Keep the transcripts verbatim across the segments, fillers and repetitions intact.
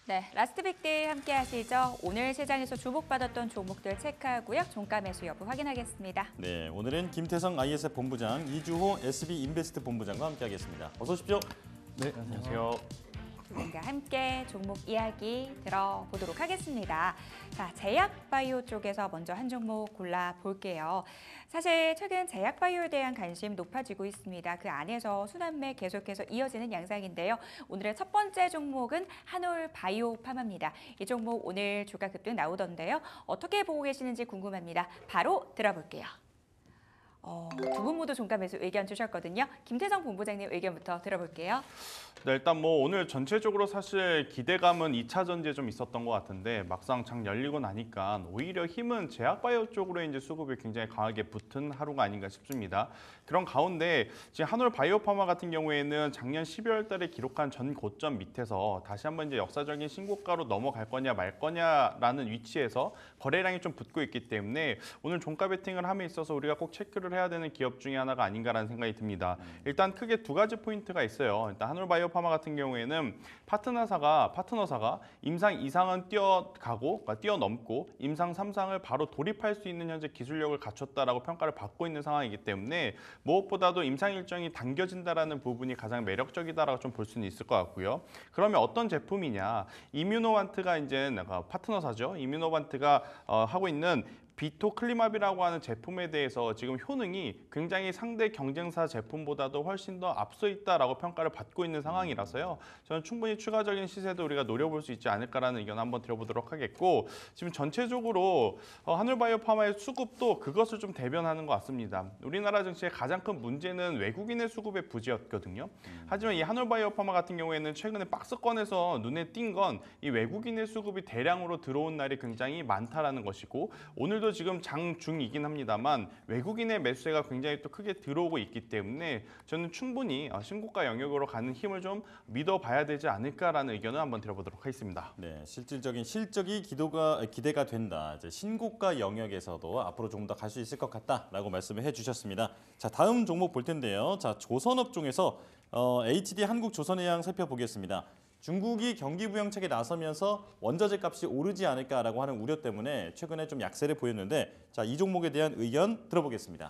네, 라스트 빅데이 함께 하시죠. 오늘 시장에서 주목받았던 종목들 체크하고요. 종가 매수 여부 확인하겠습니다. 네, 오늘은 김태성 아이에스에프 본부장, 이주호 에스비인베스트 본부장과 함께하겠습니다. 어서 오십시오. 네, 안녕하세요. 두 분과 함께 종목 이야기 들어보도록 하겠습니다. 자, 제약바이오 쪽에서 먼저 한 종목 골라볼게요. 사실 최근 제약바이오에 대한 관심 높아지고 있습니다. 그 안에서 순환매 계속해서 이어지는 양상인데요. 오늘의 첫 번째 종목은 한올바이오파마입니다. 이 종목 오늘 주가 급등 나오던데요. 어떻게 보고 계시는지 궁금합니다. 바로 들어볼게요. 어, 두 분 모두 종가 매수 의견 주셨거든요. 김태성 본부장님 의견부터 들어볼게요. 네, 일단 뭐 오늘 전체적으로 사실 기대감은 이 차 전지에 좀 있었던 것 같은데 막상 장 열리고 나니까 오히려 힘은 제약바이오 쪽으로 이제 수급이 굉장히 강하게 붙은 하루가 아닌가 싶습니다. 그런 가운데 지금 한올바이오파마 같은 경우에는 작년 십이월 달에 기록한 전 고점 밑에서 다시 한번 이제 역사적인 신고가로 넘어갈 거냐 말 거냐라는 위치에서 거래량이 좀 붙고 있기 때문에 오늘 종가 베팅을 함에 있어서 우리가 꼭 체크를 해야 되는 기업 중에 하나가 아닌가라는 생각이 듭니다. 일단 크게 두 가지 포인트가 있어요. 일단 한올바이오파마 같은 경우에는 파트너사가 파트너사가 임상 이 상은 뛰어가고 그러니까 뛰어넘고 임상 삼 상을 바로 돌입할 수 있는 현재 기술력을 갖췄다라고 평가를 받고 있는 상황이기 때문에 무엇보다도 임상 일정이 당겨진다라는 부분이 가장 매력적이다라고 좀 볼 수는 있을 것 같고요. 그러면 어떤 제품이냐? 이뮤노반트가 이제 파트너사죠. 이뮤노반트가 어, 하고 있는 비토클리맙이라고 하는 제품에 대해서 지금 효능이 굉장히 상대 경쟁사 제품보다도 훨씬 더 앞서 있다라고 평가를 받고 있는 상황이라서요. 저는 충분히 추가적인 시세도 우리가 노려볼 수 있지 않을까라는 의견 한번 드려보도록 하겠고, 지금 전체적으로 한올바이오파마의 수급도 그것을 좀 대변하는 것 같습니다. 우리나라 증시의 가장 큰 문제는 외국인의 수급의 부재였거든요. 음. 하지만 이 한올바이오파마 같은 경우에는 최근에 박스권에서 눈에 띈 건 이 외국인의 수급이 대량으로 들어온 날이 굉장히 많다라는 것이고, 오늘도 지금 장중이긴 합니다만 외국인의 매수세가 굉장히 또 크게 들어오고 있기 때문에 저는 충분히 신고가 영역으로 가는 힘을 좀 믿어봐야 되지 않을까라는 의견을 한번 드려보도록 하겠습니다. 네, 실질적인 실적이 기도가, 기대가 된다. 이제 신고가 영역에서도 앞으로 조금 더 갈 수 있을 것 같다라고 말씀을 해주셨습니다. 자, 다음 종목 볼 텐데요. 자, 조선업종에서 어, 에이치디 한국조선해양 살펴보겠습니다. 중국이 경기 부양책에 나서면서 원자재 값이 오르지 않을까라고 하는 우려 때문에 최근에 좀 약세를 보였는데, 자, 이 종목에 대한 의견 들어보겠습니다.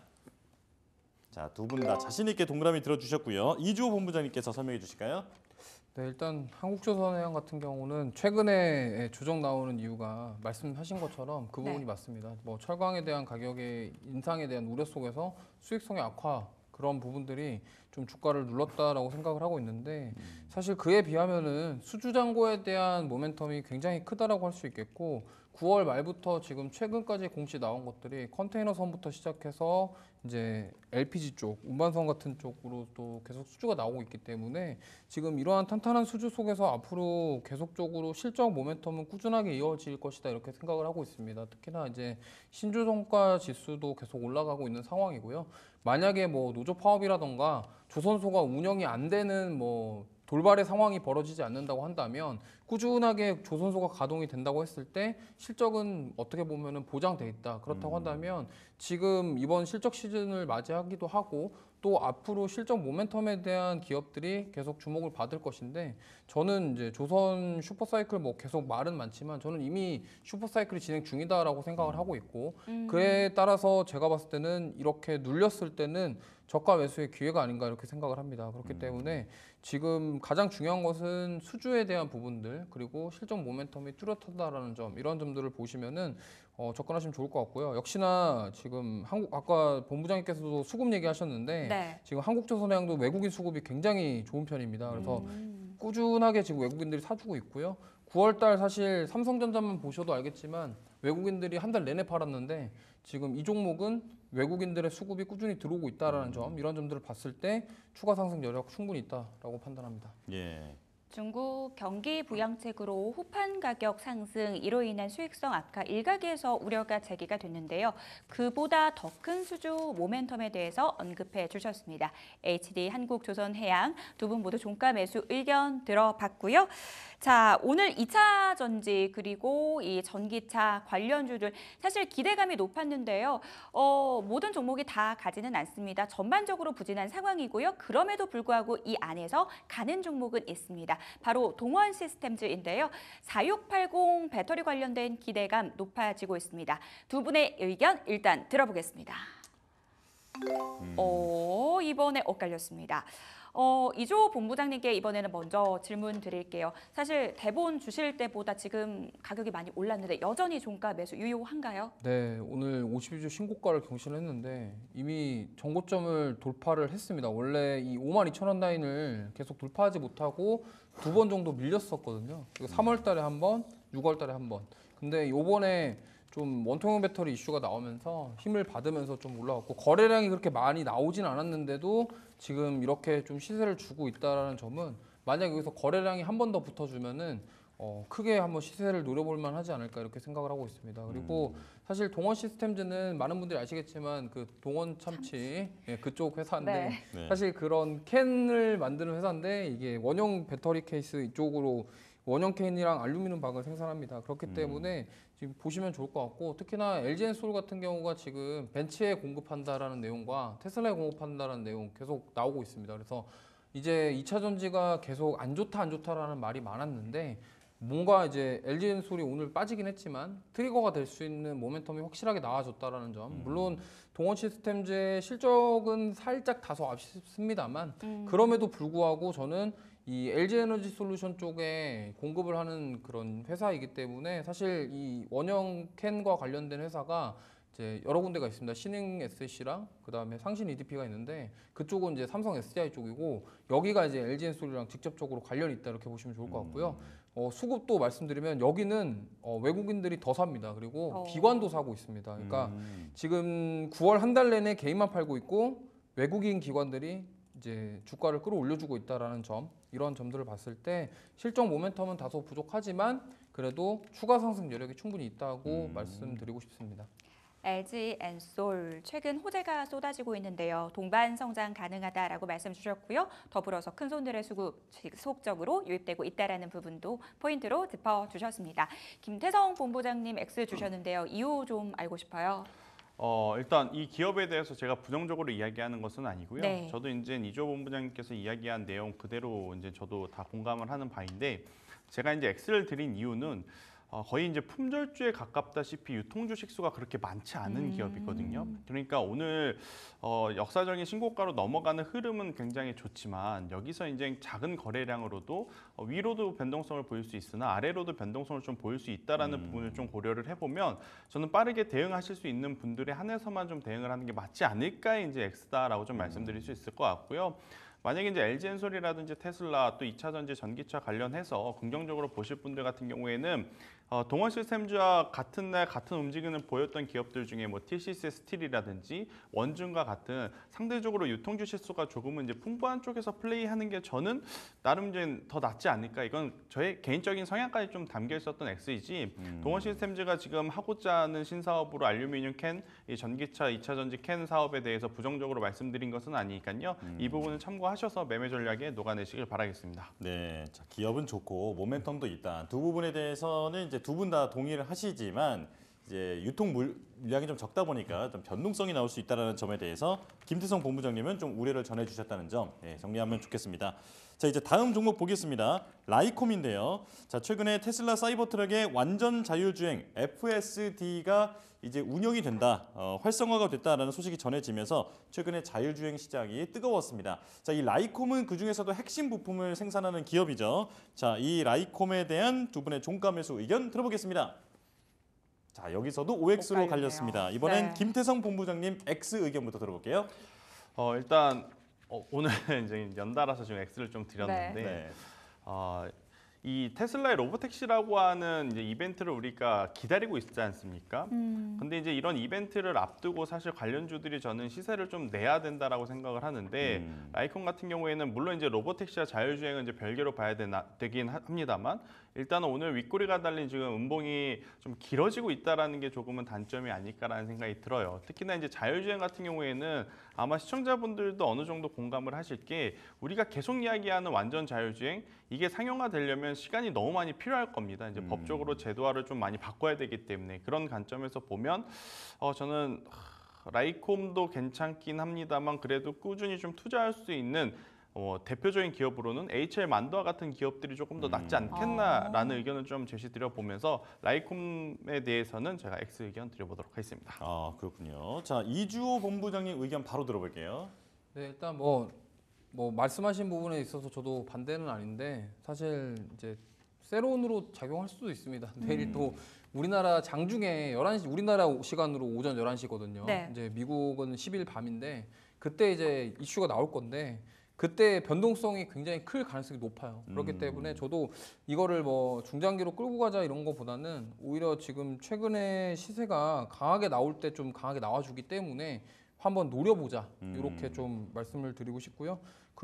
자, 두 분 다 자신 있게 동그라미 들어주셨고요. 이주호 본부장님께서 설명해 주실까요? 네, 일단 한국조선해양 같은 경우는 최근에 조정 나오는 이유가 말씀하신 것처럼 그 부분이 네. 맞습니다. 뭐 철강에 대한 가격의 인상에 대한 우려 속에서 수익성의 악화, 그런 부분들이 좀 주가를 눌렀다라고 생각을 하고 있는데, 사실 그에 비하면은 수주잔고에 대한 모멘텀이 굉장히 크다라고 할 수 있겠고, 구월 말부터 지금 최근까지 공시 나온 것들이 컨테이너선부터 시작해서 이제 엘피지 쪽, 운반선 같은 쪽으로 또 계속 수주가 나오고 있기 때문에 지금 이러한 탄탄한 수주 속에서 앞으로 계속적으로 실적 모멘텀은 꾸준하게 이어질 것이다 이렇게 생각을 하고 있습니다. 특히나 이제 신주성과 지수도 계속 올라가고 있는 상황이고요. 만약에 뭐 노조 파업이라던가 조선소가 운영이 안 되는 뭐 돌발의 상황이 벌어지지 않는다고 한다면 꾸준하게 조선소가 가동이 된다고 했을 때 실적은 어떻게 보면 보장돼 있다. 그렇다고 한다면 지금 이번 실적 시즌을 맞이하기도 하고 또 앞으로 실적 모멘텀에 대한 기업들이 계속 주목을 받을 것인데, 저는 이제 조선 슈퍼사이클 뭐 계속 말은 많지만 저는 이미 슈퍼사이클이 진행 중이다라고 생각을 하고 있고, 음. 그에 따라서 제가 봤을 때는 이렇게 눌렸을 때는 저가 매수의 기회가 아닌가 이렇게 생각을 합니다. 그렇기 때문에 지금 가장 중요한 것은 수주에 대한 부분들, 그리고 실적 모멘텀이 뚜렷하다라는 점, 이런 점들을 보시면은 어, 접근하시면 좋을 것 같고요. 역시나 지금 한국, 아까 본부장님께서도 수급 얘기하셨는데 네. 지금 한국조선해양도 외국인 수급이 굉장히 좋은 편입니다. 그래서 음. 꾸준하게 지금 외국인들이 사주고 있고요. 구월 달 사실 삼성전자만 보셔도 알겠지만 외국인들이 한 달 내내 팔았는데 지금 이 종목은 외국인들의 수급이 꾸준히 들어오고 있다는 점, 이런 점들을 봤을 때 추가 상승 여력 충분히 있다라고 판단합니다. 예. 중국 경기 부양책으로 호판 가격 상승, 이로 인한 수익성 악화 일각에서 우려가 제기가 됐는데요. 그보다 더 큰 수주 모멘텀에 대해서 언급해 주셨습니다. 에이치디 한국조선해양 두 분 모두 종가 매수 의견 들어봤고요. 자, 오늘 이 차 전지 그리고 이 전기차 관련주들 사실 기대감이 높았는데요. 어, 모든 종목이 다 가지는 않습니다. 전반적으로 부진한 상황이고요. 그럼에도 불구하고 이 안에서 가는 종목은 있습니다. 바로 동원 시스템즈인데요. 사육팔공 배터리 관련된 기대감 높아지고 있습니다. 두 분의 의견 일단 들어보겠습니다. 음. 어, 이번에 엇갈렸습니다. 어, 이조 본부장님께 이번에는 먼저 질문 드릴게요. 사실 대본 주실 때보다 지금 가격이 많이 올랐는데 여전히 종가 매수 유효한가요? 네, 오늘 오십이 주 신고가를 경신했는데 이미 전고점을 돌파를 했습니다. 원래 이 오만 이천 원 라인을 계속 돌파하지 못하고 두 번 정도 밀렸었거든요. 삼월 달에 한 번, 유월 달에 한 번. 근데 요번에 좀 원통형 배터리 이슈가 나오면서 힘을 받으면서 좀 올라왔고 거래량이 그렇게 많이 나오진 않았는데도 지금 이렇게 좀 시세를 주고 있다는 점은 만약 여기서 거래량이 한 번 더 붙어주면은 어, 크게 한번 시세를 노려볼 만하지 않을까 이렇게 생각을 하고 있습니다. 그리고 사실 동원 시스템즈는 많은 분들이 아시겠지만 그 동원 참치 예, 그쪽 회사인데 네. 네. 사실 그런 캔을 만드는 회사인데 이게 원형 배터리 케이스 이쪽으로 원형 캔이랑 알루미늄 박을 생산합니다. 그렇기 음. 때문에 지금 보시면 좋을 것 같고 특히나 엘지엔솔 같은 경우가 지금 벤츠에 공급한다라는 내용과 테슬라에 공급한다라는 내용 계속 나오고 있습니다. 그래서 이제 이 차 전지가 계속 안 좋다 안 좋다라는 말이 많았는데 뭔가 이제 엘지엔솔이 오늘 빠지긴 했지만 트리거가 될 수 있는 모멘텀이 확실하게 나와줬다라는 점. 물론 동원 시스템즈의 실적은 살짝 다소 아쉽습니다만 음. 그럼에도 불구하고 저는 이 엘지에너지 솔루션 쪽에 공급을 하는 그런 회사이기 때문에 사실 이 원형 캔과 관련된 회사가 이제 여러 군데가 있습니다. 신흥 에스씨랑 그다음에 상신 이디피가 있는데 그쪽은 이제 삼성 에스디아이 쪽이고 여기가 이제 엘지엔솔이랑 직접적으로 관련이 있다 이렇게 보시면 좋을 것 같고요. 어, 수급도 말씀드리면 여기는 어, 외국인들이 더 삽니다. 그리고 어. 기관도 사고 있습니다. 그러니까 음. 지금 구월 한 달 내내 개인만 팔고 있고 외국인 기관들이 이제 주가를 끌어올려주고 있다라는 점, 이런 점들을 봤을 때 실적 모멘텀은 다소 부족하지만 그래도 추가 상승 여력이 충분히 있다고 음. 말씀드리고 싶습니다. 엘지엔솔 최근 호재가 쏟아지고 있는데요. 동반 성장 가능하다라고 말씀 주셨고요. 더불어서 큰 손들의 수급 지속적으로 유입되고 있다라는 부분도 포인트로 짚어주셨습니다. 김태성 본부장님 X 주셨는데요. 이유 좀 알고 싶어요. 어, 일단 이 기업에 대해서 제가 부정적으로 이야기하는 것은 아니고요. 네. 저도 이제 이조 본부장님께서 이야기한 내용 그대로 이제 저도 다 공감을 하는 바인데 제가 이제 X를 드린 이유는 어, 거의 이제 품절주에 가깝다시피 유통주 식수가 그렇게 많지 않은 음. 기업이거든요. 그러니까 오늘 어, 역사적인 신고가로 넘어가는 흐름은 굉장히 좋지만 여기서 이제 작은 거래량으로도 어, 위로도 변동성을 보일 수 있으나 아래로도 변동성을 좀 보일 수 있다라는 음. 부분을 좀 고려를 해보면 저는 빠르게 대응하실 수 있는 분들에 한해서만 좀 대응을 하는 게 맞지 않을까 이제 X다라고 좀 말씀드릴 수 있을 것 같고요. 만약에 이제 엘지엔솔이라든지 테슬라 또 이 차 전지 전기차 관련해서 긍정적으로 보실 분들 같은 경우에는 어, 동원 시스템즈와 같은 날 같은 움직임을 보였던 기업들 중에 뭐 티씨씨 스틸이라든지 원준과 같은 상대적으로 유통주 실수가 조금은 이제 풍부한 쪽에서 플레이하는 게 저는 나름 이제 더 낫지 않을까. 이건 저의 개인적인 성향까지 좀 담겨 있었던 X이지. 음. 동원 시스템즈가 지금 하고자 하는 신사업으로 알루미늄 캔, 이 전기차 이 차 전지 캔 사업에 대해서 부정적으로 말씀드린 것은 아니니까요. 음. 이 부분은 참고하셔서 매매 전략에 녹아내시길 바라겠습니다. 네, 자, 기업은 좋고 모멘텀도 있다. 두 부분에 대해서는 이제 두 분 다 동의를 하시지만 이제 유통 물- 물량이 좀 적다 보니까 좀 변동성이 나올 수 있다는 점에 대해서 김태성 본부장님은 좀 우려를 전해주셨다는 점 예, 정리하면 좋겠습니다. 자, 이제 다음 종목 보겠습니다. 라이콤인데요. 자, 최근에 테슬라 사이버트럭의 완전 자율주행 에프에스디가 이제 운영이 된다, 어, 활성화가 됐다라는 소식이 전해지면서 최근에 자율주행 시장이 뜨거웠습니다. 자, 이 라이콤은 그 중에서도 핵심 부품을 생산하는 기업이죠. 자, 이 라이콤에 대한 두 분의 종가 매수 의견 들어보겠습니다. 자, 여기서도 오엑스로 엇갈리네요. 갈렸습니다. 이번엔 네. 김태성 본부장님 X 의견부터 들어볼게요. 어, 일단 어, 오늘 이제 연달아서 지금 X를 좀 드렸는데 네. 어, 이 테슬라의 로보택시라고 하는 이제 이벤트를 우리가 기다리고 있지 않습니까? 음. 근데 이제 이런 이벤트를 앞두고 사실 관련주들이 저는 시세를 좀 내야 된다라고 생각을 하는데 음. 라이콘 같은 경우에는 물론 이제 로보택시와 자율주행은 이제 별개로 봐야 되나, 되긴 하- 합니다만 일단은 오늘 윗꼬리가 달린 지금 음봉이 좀 길어지고 있다라는 게 조금은 단점이 아닐까라는 생각이 들어요. 특히나 이제 자율주행 같은 경우에는 아마 시청자분들도 어느 정도 공감을 하실 게 우리가 계속 이야기하는 완전 자율주행 이게 상용화 되려면 시간이 너무 많이 필요할 겁니다. 이제 음. 법적으로 제도화를 좀 많이 바꿔야 되기 때문에 그런 관점에서 보면 어, 저는 하, 라이콤도 괜찮긴 합니다만 그래도 꾸준히 좀 투자할 수 있는 어, 대표적인 기업으로는 에이치엘 만두와 같은 기업들이 조금 더 낫지 음. 않겠나라는 아. 의견을 좀 제시드려 보면서 라이콤에 대해서는 제가 X 의견 드려보도록 하겠습니다. 아 그렇군요. 자 이주호 본부장님 의견 바로 들어볼게요. 네, 일단 뭐, 뭐 말씀하신 부분에 있어서 저도 반대는 아닌데 사실 이제 세론으로 작용할 수도 있습니다. 내일 또 우리나라 장중에 열한 시 우리나라 시간으로 오전 열한 시거든요. 네. 이제 미국은 십 일 밤인데 그때 이제 이슈가 나올 건데 그때 변동성이 굉장히 클 가능성이 높아요. 그렇기 음. 때문에 저도 이거를 뭐 중장기로 끌고 가자 이런 거보다는 오히려 지금 최근에 시세가 강하게 나올 때 좀 강하게 나와주기 때문에 한번 노려보자 이렇게 음. 좀 말씀을 드리고 싶고요.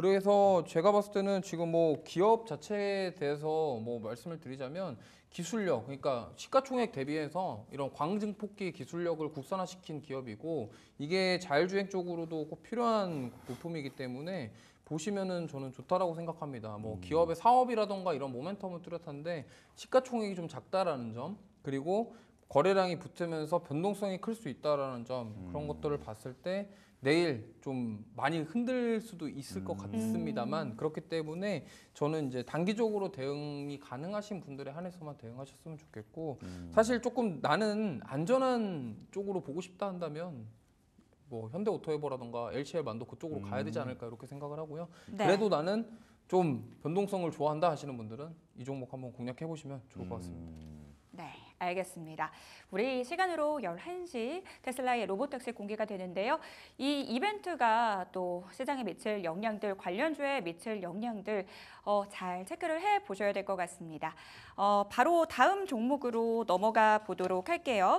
그래서 제가 봤을 때는 지금 뭐 기업 자체에 대해서 뭐 말씀을 드리자면 기술력, 그러니까 시가총액 대비해서 이런 광증폭기 기술력을 국산화시킨 기업이고 이게 자율주행 쪽으로도 꼭 필요한 부품이기 때문에 보시면은 저는 좋다라고 생각합니다. 뭐 음. 기업의 사업이라던가 이런 모멘텀은 뚜렷한데 시가총액이 좀 작다라는 점 그리고 거래량이 붙으면서 변동성이 클 수 있다라는 점 그런 음. 것들을 봤을 때 내일 좀 많이 흔들 수도 있을 것 음. 같습니다만 그렇기 때문에 저는 이제 단기적으로 대응이 가능하신 분들에 한해서만 대응하셨으면 좋겠고 음. 사실 조금 나는 안전한 쪽으로 보고 싶다 한다면 뭐 현대오토에버라던가 엘씨엘 만도 그쪽으로 가야 되지 않을까 이렇게 생각을 하고요. 네. 그래도 나는 좀 변동성을 좋아한다 하시는 분들은 이 종목 한번 공략해 보시면 좋을 것 같습니다. 음. 네, 알겠습니다. 우리 시간으로 열한 시 테슬라의 로보택시 공개가 되는데요. 이 이벤트가 또 시장에 미칠 영향들, 관련주에 미칠 영향들 어, 잘 체크를 해 보셔야 될 것 같습니다. 어, 바로 다음 종목으로 넘어가 보도록 할게요.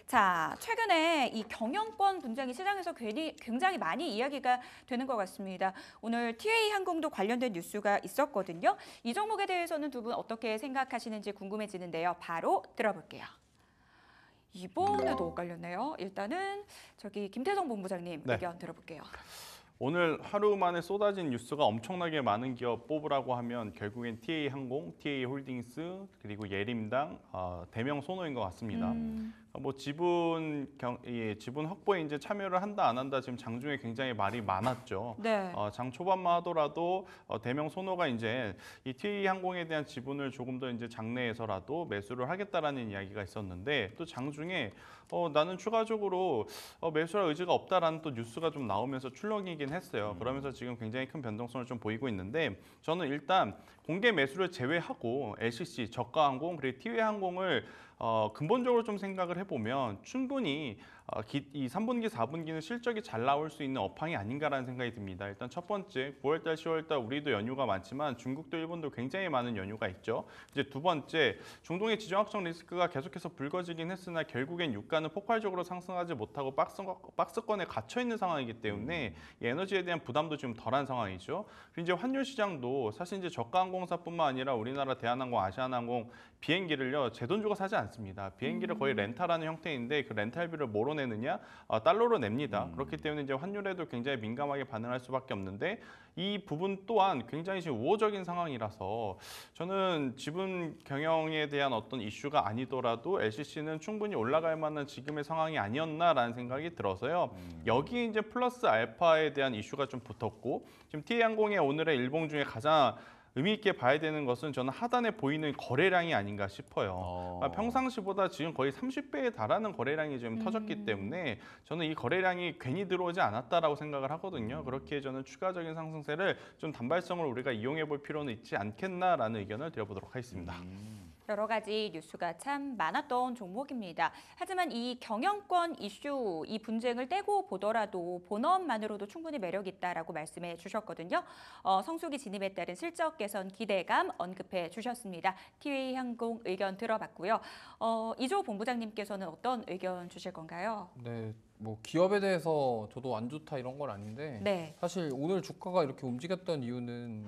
자, 최근에 이 경영권 분쟁이 시장에서 괜히 굉장히 많이 이야기가 되는 것 같습니다. 오늘 티에이항공도 관련된 뉴스가 있었거든요. 이 종목에 대해서는 두 분 어떻게 생각하시는지 궁금해지는데요. 바로 들어볼게요. 이번에도 엇갈렸네요. 일단은 저기 김태성 본부장님 네. 의견 들어볼게요. 오늘 하루 만에 쏟아진 뉴스가 엄청나게 많은 기업 뽑으라고 하면 결국엔 티에이항공, 티에이홀딩스 그리고 예림당, 어, 대명 소노인 것 같습니다. 음, 뭐 지분 경, 예, 지분 확보에 이제 참여를 한다 안 한다 지금 장중에 굉장히 말이 많았죠. 네. 어, 장 초반만 하더라도 어, 대명 소노가 이제 이 티에이항공에 대한 지분을 조금 더 이제 장내에서라도 매수를 하겠다라는 이야기가 있었는데 또 장중에 어, 나는 추가적으로 어, 매수할 의지가 없다라는 또 뉴스가 좀 나오면서 출렁이긴 했어요. 그러면서 지금 굉장히 큰 변동성을 좀 보이고 있는데 저는 일단 공개 매수를 제외하고 엘씨씨, 저가항공 그리고 티웨이항공을 어, 근본적으로 좀 생각을 해보면 충분히 어, 기, 이 삼 분기, 사 분기는 실적이 잘 나올 수 있는 업황이 아닌가라는 생각이 듭니다. 일단 첫 번째, 구월달, 시월달 우리도 연휴가 많지만 중국도 일본도 굉장히 많은 연휴가 있죠. 이제 두 번째, 중동의 지정학적 리스크가 계속해서 불거지긴 했으나 결국엔 유가는 폭발적으로 상승하지 못하고 박스, 박스권에 갇혀 있는 상황이기 때문에 이 에너지에 대한 부담도 지금 덜한 상황이죠. 그리고 이제 환율 시장도 사실 이제 저가항공사뿐만 아니라 우리나라 대한항공, 아시아나항공 비행기를요 제 돈 주고 사지 않습니다. 비행기를 거의 렌탈하는 형태인데 그 렌탈비를 뭐로 내느냐? 어, 달러로 냅니다. 음. 그렇기 때문에 이제 환율에도 굉장히 민감하게 반응할 수밖에 없는데 이 부분 또한 굉장히 지금 우호적인 상황이라서 저는 지분 경영에 대한 어떤 이슈가 아니더라도 엘씨씨는 충분히 올라갈 만한 지금의 상황이 아니었나라는 생각이 들어서요. 음. 여기 이제 플러스 알파에 대한 이슈가 좀 붙었고 지금 티에이항공의 오늘의 일봉 중에 가장 의미 있게 봐야 되는 것은 저는 하단에 보이는 거래량이 아닌가 싶어요. 어. 아, 평상시보다 지금 거의 삼십 배에 달하는 거래량이 지금 음. 터졌기 때문에 저는 이 거래량이 괜히 들어오지 않았다라고 생각을 하거든요. 그렇기에 저는 추가적인 상승세를 좀 단발성을 우리가 이용해 볼 필요는 있지 않겠나라는 의견을 드려보도록 하겠습니다. 음. 여러 가지 뉴스가 참 많았던 종목입니다. 하지만 이 경영권 이슈, 이 분쟁을 떼고 보더라도 본업만으로도 충분히 매력 있다라고 말씀해 주셨거든요. 어, 성수기 진입에 따른 실적 개선 기대감 언급해 주셨습니다. 티웨이항공 의견 들어봤고요. 어, 이조 본부장님께서는 어떤 의견 주실 건가요? 네, 뭐 기업에 대해서 저도 안 좋다 이런 건 아닌데 네. 사실 오늘 주가가 이렇게 움직였던 이유는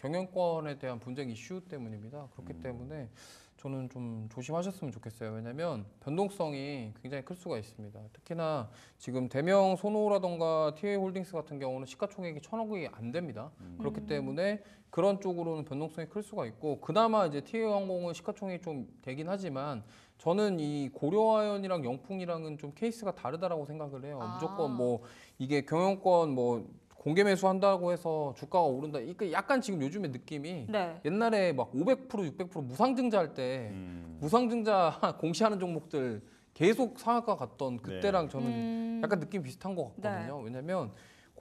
경영권에 대한 분쟁 이슈 때문입니다. 그렇기 음. 때문에 저는 좀 조심하셨으면 좋겠어요. 왜냐하면 변동성이 굉장히 클 수가 있습니다. 특히나 지금 대명 소노라던가 티에이홀딩스 같은 경우는 시가총액이 천억이 안 됩니다. 음. 그렇기 때문에 그런 쪽으로는 변동성이 클 수가 있고 그나마 이제 티에이항공은 시가총액이 좀 되긴 하지만 저는 이 고려아연이랑 영풍이랑은 좀 케이스가 다르다라고 생각을 해요. 아. 무조건 뭐 이게 경영권 뭐 공개 매수한다고 해서 주가가 오른다. 이게 약간 지금 요즘에 느낌이 네. 옛날에 막 오백 퍼센트, 육백 퍼센트 무상증자 할 때 음. 무상증자 공시하는 종목들 계속 상한가 갔던 그때랑 네. 저는 음. 약간 느낌 비슷한 것 네. 같거든요. 왜냐면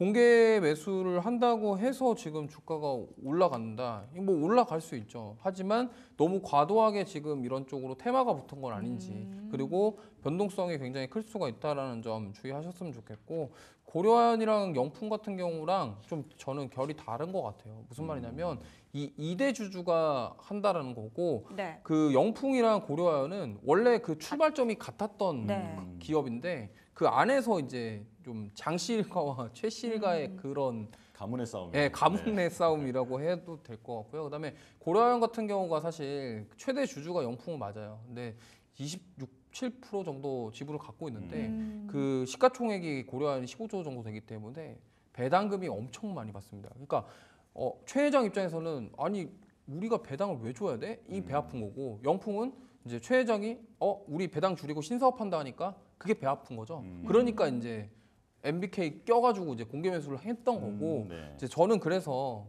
공개 매수를 한다고 해서 지금 주가가 올라간다. 이거 뭐 올라갈 수 있죠. 하지만 너무 과도하게 지금 이런 쪽으로 테마가 붙은 건 아닌지, 음. 그리고 변동성이 굉장히 클 수가 있다라는 점 주의하셨으면 좋겠고, 고려아연이랑 영풍 같은 경우랑 좀 저는 결이 다른 것 같아요. 무슨 말이냐면 이 이대 주주가 한다라는 거고, 네. 그 영풍이랑 고려아연은 원래 그 출발점이 같았던 네. 그 기업인데 그 안에서 이제 좀 장시일가와 최시일가의 음. 음. 그런 가문의 싸움. 예, 가문의 싸움이라고 해도 될 것 같고요. 그다음에 고려아연 같은 경우가 사실 최대 주주가 영풍은 맞아요. 근데 이십육, 칠 퍼센트 정도 지분을 갖고 있는데 음. 그 시가총액이 고려아연이 십오조 정도 되기 때문에 배당금이 엄청 많이 받습니다. 그러니까 어, 최 회장 입장에서는 아니 우리가 배당을 왜 줘야 돼? 이 배 아픈 거고, 영풍은 이제 최 회장이 어 우리 배당 줄이고 신사업한다 하니까 그게 배 아픈 거죠. 음. 그러니까 이제 엠비케이 껴가지고 이제 공개 매수를 했던 거고, 음, 네. 이제 저는 그래서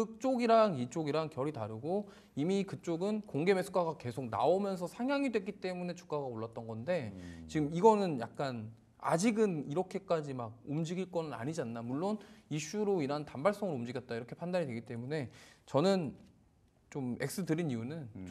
그쪽이랑 이쪽이랑 결이 다르고 이미 그쪽은 공개 매수가가 계속 나오면서 상향이 됐기 때문에 주가가 올랐던 건데 음. 지금 이거는 약간 아직은 이렇게까지 막 움직일 건 아니지 않나. 물론 이슈로 인한 단발성으로 움직였다 이렇게 판단이 되기 때문에 저는 좀 X 드린 이유는 음.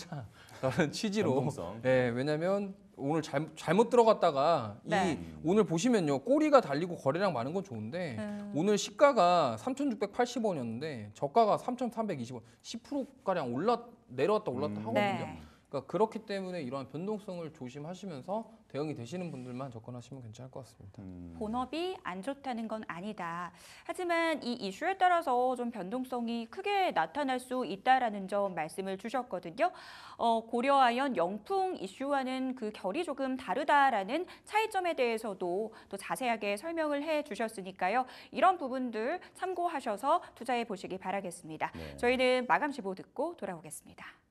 조심하자라는 취지로. 변동성. 예, 왜냐면 오늘 잘, 잘못 들어갔다가 네. 이 오늘 보시면요, 꼬리가 달리고 거래량 많은 건 좋은데 음. 오늘 시가가 삼천육백팔십 원이었는데 저가가 삼천삼백이십 원, 십 퍼센트 가량 올랐 내려왔다 올랐다 음. 하거든요. 네. 그러니까 그렇기 때문에 이러한 변동성을 조심하시면서 대응이 되시는 분들만 접근하시면 괜찮을 것 같습니다. 음. 본업이 안 좋다는 건 아니다. 하지만 이 이슈에 따라서 좀 변동성이 크게 나타날 수 있다라는 점 말씀을 주셨거든요. 어, 고려아연 영풍 이슈와는 그 결이 조금 다르다라는 차이점에 대해서도 또 자세하게 설명을 해 주셨으니까요. 이런 부분들 참고하셔서 투자해 보시기 바라겠습니다. 네. 저희는 마감 시보 듣고 돌아오겠습니다.